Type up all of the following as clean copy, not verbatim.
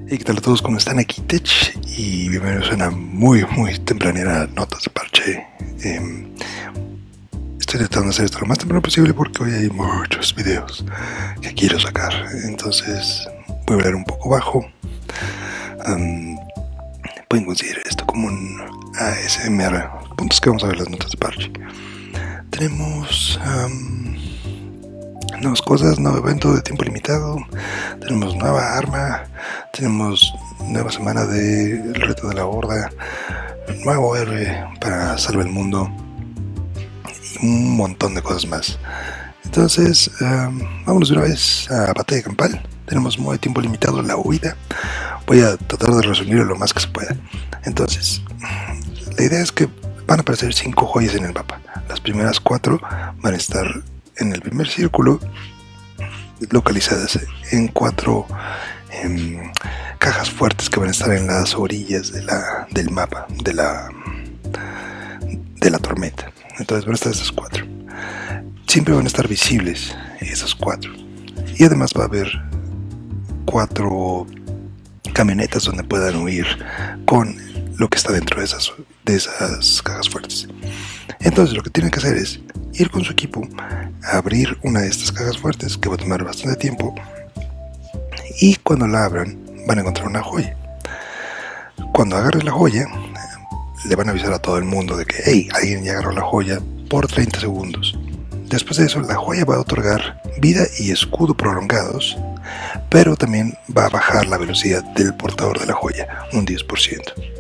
Hey, ¿qué tal a todos? ¿Cómo están? Aquí Tech y bienvenidos a una muy tempranera Notas de Parche. Estoy tratando de hacer esto lo más temprano posible porque hoy hay muchos videos que quiero sacar. Entonces voy a hablar un poco bajo. Pueden considerar esto como un ASMR. Puntos que vamos a ver las Notas de Parche. Tenemos nuevas cosas, nuevo evento de tiempo limitado, tenemos nueva arma, tenemos nueva semana del reto de la horda, nuevo héroe para salvar el mundo y un montón de cosas más. Entonces vámonos de una vez a batalla campal. Tenemos modo de tiempo limitado, la huida. Voy a tratar de resumirlo lo más que se pueda. Entonces la idea es que van a aparecer 5 joyas en el mapa. Las primeras 4 van a estar en el primer círculo, localizadas en 4 cajas fuertes que van a estar en las orillas del mapa de la tormenta. Entonces van a estar esas 4. Siempre van a estar visibles esas 4. Y además va a haber 4 camionetas donde puedan huir con lo que está dentro de esas cajas fuertes. Entonces lo que tienen que hacer es ir con su equipo a abrir una de estas cajas fuertes, que va a tomar bastante tiempo, y cuando la abran van a encontrar una joya. Cuando agarres la joya le van a avisar a todo el mundo de que hey, alguien ya agarró la joya por 30 segundos. Después de eso la joya va a otorgar vida y escudo prolongados, pero también va a bajar la velocidad del portador de la joya un 10%.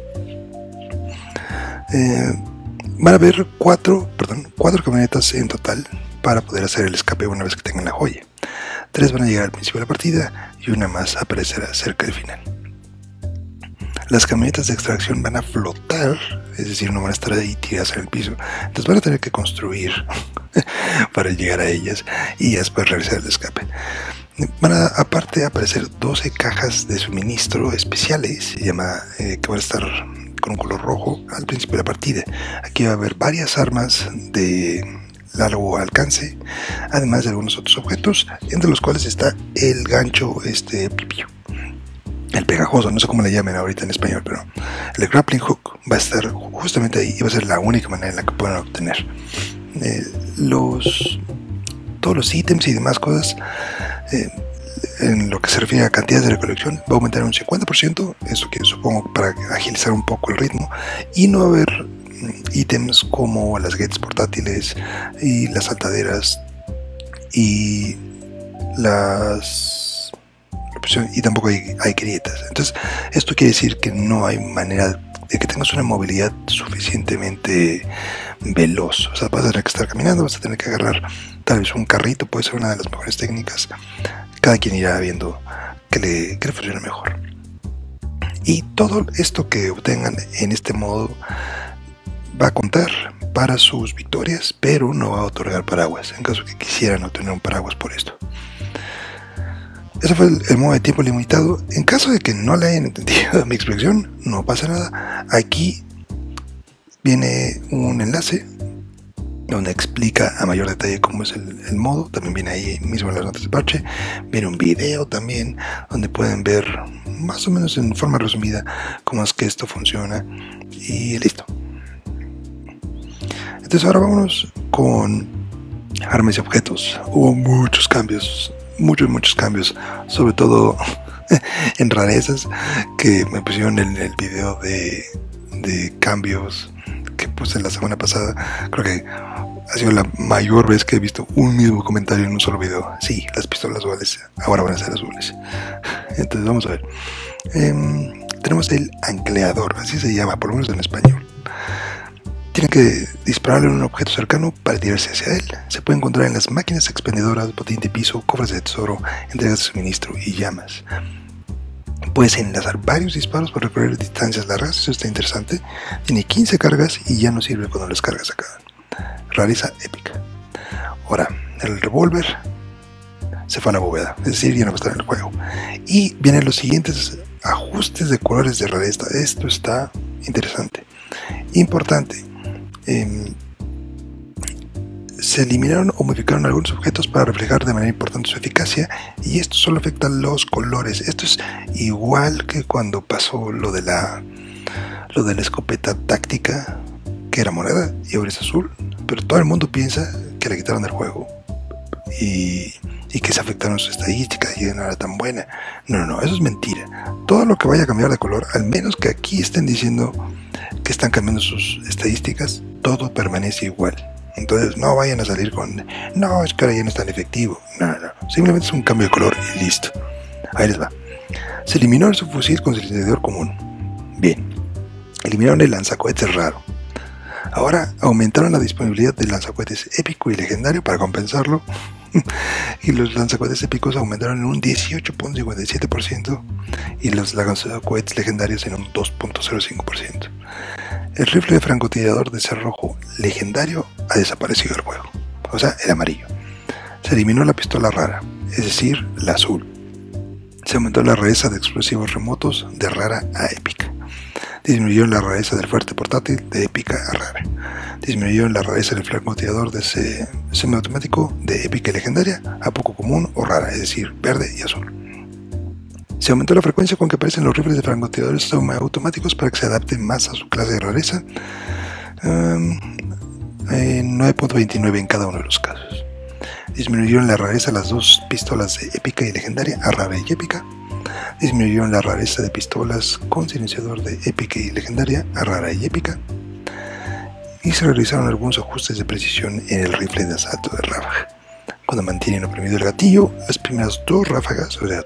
Van a haber 4 camionetas en total para poder hacer el escape una vez que tengan la joya. 3 van a llegar al principio de la partida y una más aparecerá cerca del final. Las camionetas de extracción van a flotar, es decir, no van a estar ahí tiradas en el piso. Entonces van a tener que construir para llegar a ellas y después realizar el escape. Van a aparte aparecer 12 cajas de suministro especiales, que van a estar con un color rojo al principio de la partida. Aquí va a haber varias armas de largo alcance, además de algunos otros objetos, entre los cuales está el gancho, el pegajoso, no sé cómo le llamen ahorita en español, pero el grappling hook va a estar justamente ahí y va a ser la única manera en la que puedan obtener todos los ítems y demás cosas. En lo que se refiere a cantidades de recolección, va a aumentar un 50%, eso que supongo para agilizar un poco el ritmo, y no va a haber ítems como las gates portátiles y las saltaderas y tampoco hay grietas. Entonces esto quiere decir que no hay manera de que tengas una movilidad suficientemente veloz. O sea, vas a tener que estar caminando, vas a tener que agarrar tal vez un carrito, puede ser una de las mejores técnicas. Cada quien irá viendo que le funcione mejor. Y todo esto que obtengan en este modo va a contar para sus victorias, pero no va a otorgar paraguas en caso que quisieran obtener un paraguas por esto. Ese fue el modo de tiempo limitado. En caso de que no le hayan entendido mi expresión, no pasa nada. Aquí viene un enlace donde explica a mayor detalle cómo es el modo. También viene ahí mismo en las notas de parche. Viene un video también donde pueden ver más o menos en forma resumida cómo es que esto funciona. Y listo. Entonces ahora vámonos con armas y objetos. Hubo muchos cambios, muchos cambios, sobre todo en rarezas que me pusieron en el video de cambios que puse la semana pasada. Creo que ha sido la mayor vez que he visto un mismo comentario en un solo video. Sí, las pistolas duales ahora van a ser azules. Entonces vamos a ver. Tenemos el ancleador, así se llama, por lo menos en español. Tienen que dispararle a un objeto cercano para tirarse hacia él. Se puede encontrar en las máquinas expendedoras, botín de piso, cofres de tesoro, entregas de suministro y llamas. Puedes enlazar varios disparos para recorrer distancias largas, eso está interesante. Tiene 15 cargas y ya no sirve cuando las cargas acaban. Rareza épica. Ahora, el revólver se fue a la bóveda, es decir, ya no va a estar en el juego. Y vienen los siguientes ajustes de colores de rareza. Esto está interesante. Importante. se eliminaron o modificaron algunos objetos para reflejar de manera importante su eficacia, y esto solo afecta los colores. Esto es igual que cuando pasó lo de la escopeta táctica, que era morada y ahora es azul, pero todo el mundo piensa que la quitaron del juego y que se afectaron sus estadísticas y no era tan buena. No, eso es mentira. Todo lo que vaya a cambiar de color, al menos que aquí estén diciendo que están cambiando sus estadísticas, todo permanece igual. Entonces no vayan a salir con no, es que ahora ya no es tan efectivo. No, simplemente es un cambio de color y listo. Ahí les va. Se eliminó el subfusil con silenciador común. Bien. Eliminaron el lanzacohetes raro. Ahora aumentaron la disponibilidad de lanzacohetes épico y legendario para compensarlo. Y los lanzacohetes épicos aumentaron en un 18.57% y los lanzacohetes legendarios en un 2.05%. El rifle de francotirador de cerrojo legendario ha desaparecido del juego, o sea, el amarillo. Se eliminó la pistola rara, es decir, la azul. Se aumentó la rareza de explosivos remotos de rara a épica. Disminuyó la rareza del fuerte portátil de épica a rara. Disminuyó la rareza del francotirador de semiautomático de épica y legendaria a poco común o rara, es decir, verde y azul. Se aumentó la frecuencia con que aparecen los rifles de francotiradores semiautomáticos para que se adapten más a su clase de rareza, en 9.29 en cada uno de los casos. Disminuyeron la rareza de las dos pistolas de épica y legendaria a rara y épica. Disminuyeron la rareza de pistolas con silenciador de épica y legendaria a rara y épica. Y se realizaron algunos ajustes de precisión en el rifle de asalto de ráfaga. Cuando mantienen oprimido el gatillo, las primeras dos ráfagas, o sea,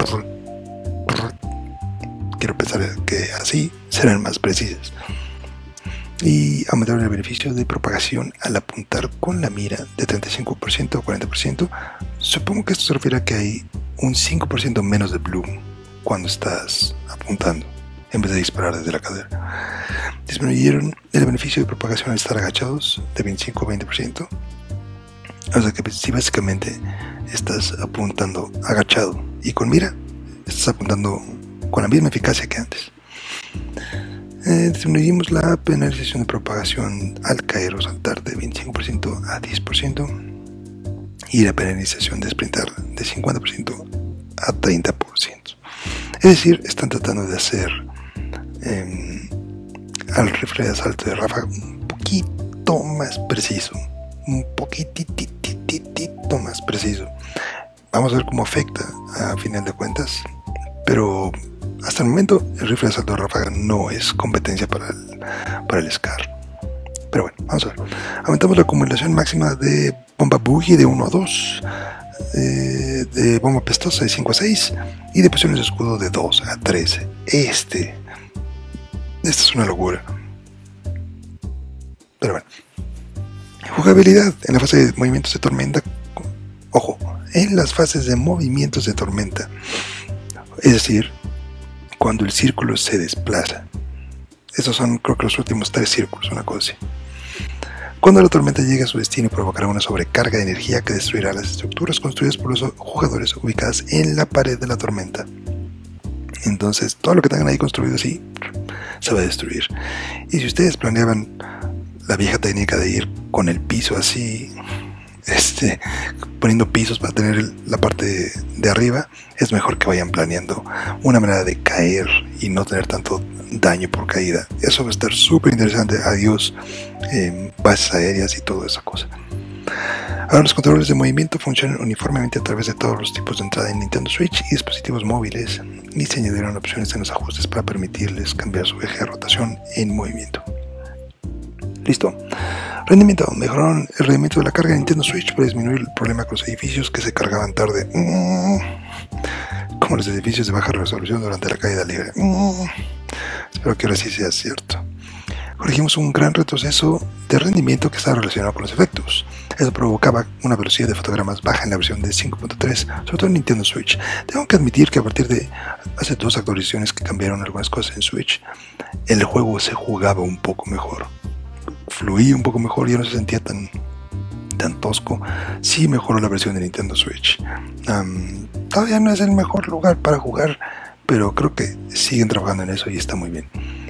quiero pensar que así serán más precisas. Y aumentaron el beneficio de propagación al apuntar con la mira de 35% a 40%. Supongo que esto se refiere a que hay un 5% menos de bloom cuando estás apuntando en vez de disparar desde la cadera. Disminuyeron el beneficio de propagación al estar agachados de 25 a 20%. O sea que si básicamente estás apuntando agachado y con mira, estás apuntando con la misma eficacia que antes. Disminuimos la penalización de propagación al caer o saltar de 25% a 10% y la penalización de sprintar de 50% a 30%. Es decir, están tratando de hacer al rifle de asalto de ráfaga un poquito más preciso, un poquitito más preciso. Vamos a ver cómo afecta a final de cuentas, pero hasta el momento el rifle de asalto de ráfaga no es competencia para el SCAR. Pero bueno, vamos a ver. Aumentamos la acumulación máxima de bomba boogie de 1 a 2, de bomba pestosa de 5 a 6 y de pociones de escudo de 2 a 13. Esta es una locura. Pero bueno. Jugabilidad en la fase de movimientos de tormenta. Ojo, en las fases de movimientos de tormenta. Es decir, cuando el círculo se desplaza. Estos son, creo que los últimos 3 círculos, una cosa así. Cuando la tormenta llegue a su destino, provocará una sobrecarga de energía que destruirá las estructuras construidas por los jugadores ubicadas en la pared de la tormenta. Entonces, todo lo que tengan ahí construido así se va a destruir. Y si ustedes planeaban la vieja técnica de ir con el piso así, poniendo pisos para tener la parte de arriba, es mejor que vayan planeando una manera de caer y no tener tanto daño por caída. Eso va a estar súper interesante. Adiós bases aéreas y toda esa cosa. Ahora los controles de movimiento funcionan uniformemente a través de todos los tipos de entrada en Nintendo Switch y dispositivos móviles, y se añadieron opciones en los ajustes para permitirles cambiar su eje de rotación en movimiento. Listo. Rendimiento. Mejoraron el rendimiento de la carga de Nintendo Switch para disminuir el problema con los edificios que se cargaban tarde, como los edificios de baja resolución durante la caída libre. Espero que ahora sí sea cierto. Corregimos un gran retroceso de rendimiento que estaba relacionado con los efectos. Eso provocaba una velocidad de fotogramas baja en la versión de 5.3, sobre todo en Nintendo Switch. Tengo que admitir que a partir de hace 2 actualizaciones que cambiaron algunas cosas en Switch, el juego se jugaba un poco mejor. Fluía un poco mejor, ya no se sentía tan tosco. Sí mejoró la versión de Nintendo Switch. Todavía no es el mejor lugar para jugar, pero creo que siguen trabajando en eso y está muy bien.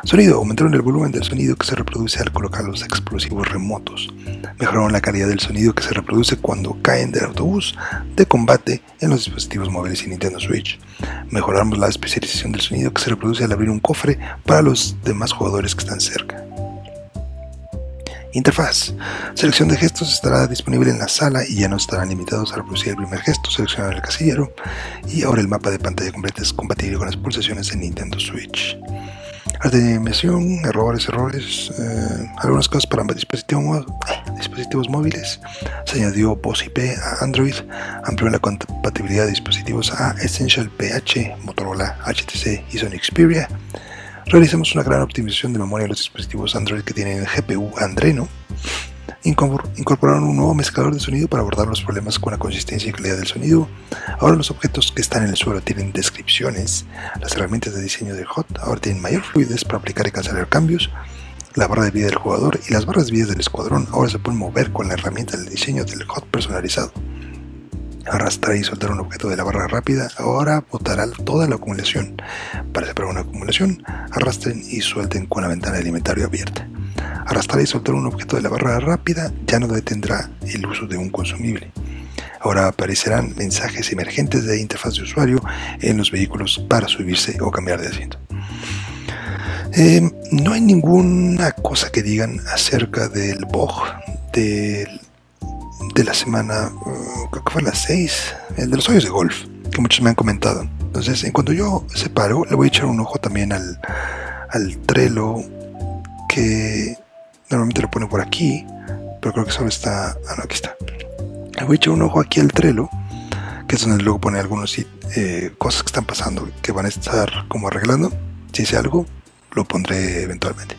Sonido. Aumentaron el volumen del sonido que se reproduce al colocar los explosivos remotos. Mejoraron la calidad del sonido que se reproduce cuando caen del autobús de combate en los dispositivos móviles y Nintendo Switch. Mejoramos la especialización del sonido que se reproduce al abrir un cofre para los demás jugadores que están cerca. Interfaz. Selección de gestos estará disponible en la sala y ya no estarán limitados a reproducir el primer gesto seleccionado en el casillero, y ahora el mapa de pantalla completa es compatible con las pulsaciones de Nintendo Switch. Arte de animación, errores, algunos casos para dispositivos móviles. Se añadió voz IP a Android, amplió la compatibilidad de dispositivos a Essential PH, Motorola, HTC y Sony Xperia. Realizamos una gran optimización de memoria en los dispositivos Android que tienen el GPU Adreno. Incorporaron un nuevo mezclador de sonido para abordar los problemas con la consistencia y calidad del sonido. Ahora los objetos que están en el suelo tienen descripciones. Las herramientas de diseño del HUD ahora tienen mayor fluidez para aplicar y cancelar cambios. La barra de vida del jugador y las barras de vida del escuadrón ahora se pueden mover con la herramienta de diseño del HUD personalizado. Arrastrar y soltar un objeto de la barra rápida ahora botará toda la acumulación. Para separar una acumulación, arrastren y suelten con la ventana del inventario abierta. Arrastrar y soltar un objeto de la barra rápida ya no detendrá el uso de un consumible. Ahora aparecerán mensajes emergentes de interfaz de usuario en los vehículos para subirse o cambiar de asiento. No hay ninguna cosa que digan acerca del bug de la semana, creo que fue la 6, el de los hoyos de golf, que muchos me han comentado. Entonces, en cuanto yo separo, le voy a echar un ojo también al Trello, que normalmente lo pone por aquí, pero creo que solo está... Ah, no, aquí está. Le voy a echar un ojo aquí al Trello, que es donde luego pone algunos cosas que están pasando, que van a estar como arreglando. Si hice algo, lo pondré eventualmente.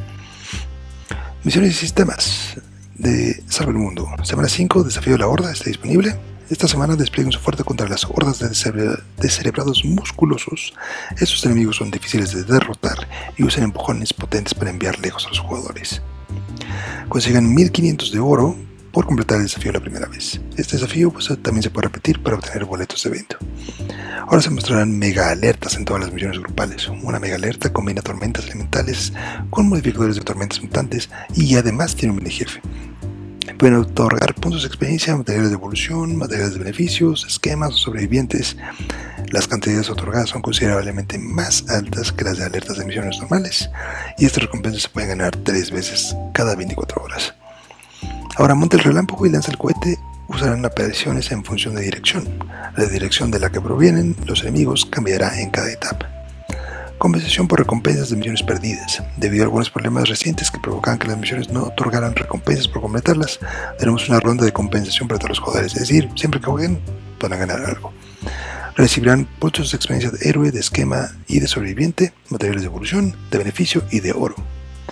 Misiones y sistemas de Salva el Mundo. Semana 5, Desafío de la Horda, está disponible. Esta semana despliegan su fuerte contra las hordas de descerebrados musculosos. Estos enemigos son difíciles de derrotar y usan empujones potentes para enviar lejos a los jugadores. Consigan 1500 de oro por completar el desafío la primera vez. Este desafío también se puede repetir para obtener boletos de evento. Ahora se mostrarán mega alertas en todas las misiones grupales. Una mega alerta combina tormentas elementales con modificadores de tormentas mutantes y además tiene un mini jefe. Pueden otorgar puntos de experiencia, materiales de evolución, materiales de beneficios, esquemas o sobrevivientes. Las cantidades otorgadas son considerablemente más altas que las de alertas de misiones normales, y estas recompensas se pueden ganar 3 veces cada 24 horas. Ahora monta el relámpago y lanza el cohete. Usarán apariciones en función de dirección. La dirección de la que provienen los enemigos cambiará en cada etapa. Compensación por recompensas de misiones perdidas. Debido a algunos problemas recientes que provocaban que las misiones no otorgaran recompensas por completarlas, tenemos una ronda de compensación para todos los jugadores, es decir, siempre que jueguen van a ganar algo. Recibirán puntos de experiencia de héroe, de esquema y de sobreviviente, materiales de evolución, de beneficio y de oro.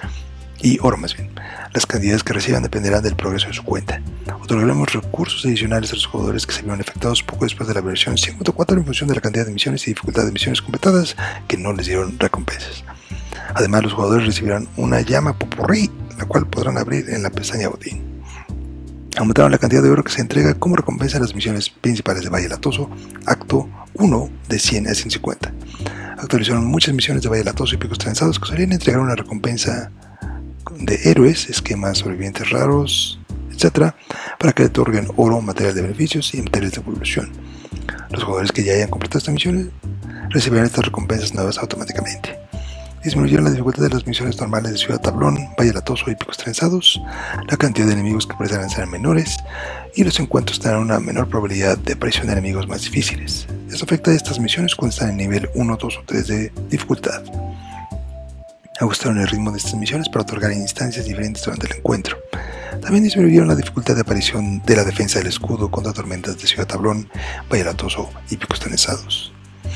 Y oro más bien. Las cantidades que reciban dependerán del progreso de su cuenta. Otorgaremos recursos adicionales a los jugadores que se vieron afectados poco después de la versión 5.4 en función de la cantidad de misiones y dificultad de misiones completadas que no les dieron recompensas. Además, los jugadores recibirán una llama popurrí, la cual podrán abrir en la pestaña botín. Aumentaron la cantidad de oro que se entrega como recompensa a las misiones principales de Valle Latoso, acto 1 de 100 a 150. Actualizaron muchas misiones de Valle Latoso y Picos Trenzados que solían entregar una recompensa de héroes, esquemas sobrevivientes raros, etc., para que le otorguen oro, material de beneficios y materiales de evolución. Los jugadores que ya hayan completado estas misiones recibirán estas recompensas nuevas automáticamente. Disminuyeron la dificultad de las misiones normales de Ciudad Tablón, Valle Latoso y Picos Trenzados. La cantidad de enemigos que aparecerán serán menores y los encuentros tendrán una menor probabilidad de aparición de enemigos más difíciles. Esto afecta a estas misiones cuando están en nivel 1, 2 o 3 de dificultad. Ajustaron el ritmo de estas misiones para otorgar instancias diferentes durante el encuentro. También disminuyeron la dificultad de aparición de la defensa del escudo contra tormentas de Ciudad Tablón, Valle Latoso y Picos Trenzados.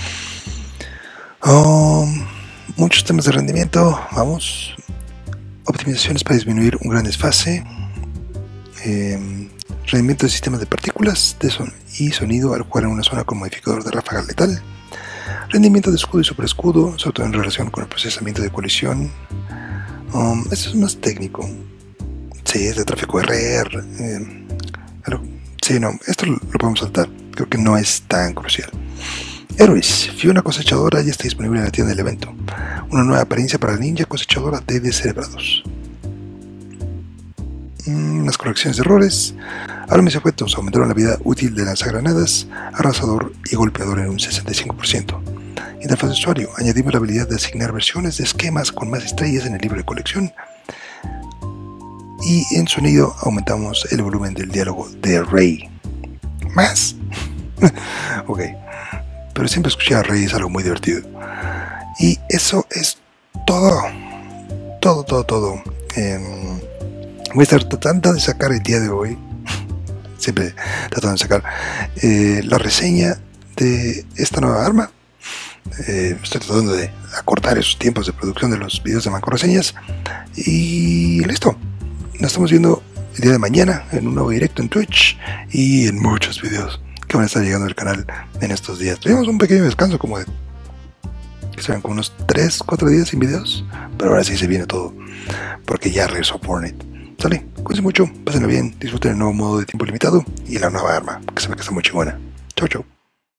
Muchos temas de rendimiento, vamos. Optimizaciones para disminuir un gran desfase. Rendimiento de sistemas de partículas y sonido al jugar en una zona con modificador de ráfaga letal. Rendimiento de escudo y superescudo, sobre todo en relación con el procesamiento de colisión. Esto es más técnico. Sí, es de tráfico RR. Sí, no, esto lo podemos saltar. Creo que no es tan crucial. Héroes, Fiona Cosechadora ya está disponible en la tienda del evento. Una nueva apariencia para la ninja cosechadora de descerebrados. Unas correcciones de errores. Armas y objetos aumentaron la vida útil de lanzagranadas, arrasador y golpeador en un 65%. Interfaz de usuario, añadimos la habilidad de asignar versiones de esquemas con más estrellas en el libro de colección. Y en sonido aumentamos el volumen del diálogo de Rey. ¿Más? Ok, pero siempre escuchar a Rey es algo muy divertido. Y eso es todo. Todo. Voy a estar tratando de sacar el día de hoy, siempre tratando de sacar la reseña de esta nueva arma. Estoy tratando de acortar esos tiempos de producción de los videos de Manco Reseñas. Y listo. Nos estamos viendo el día de mañana en un nuevo directo en Twitch y en muchos videos que van a estar llegando al canal en estos días. Tuvimos un pequeño descanso como de que serán como unos 3-4 días sin videos, pero ahora sí se viene todo porque ya regresó Fortnite. Sale, cuídense mucho, pásenlo bien, disfruten el nuevo modo de tiempo limitado y la nueva arma que se ve que está muy chingona. Chau.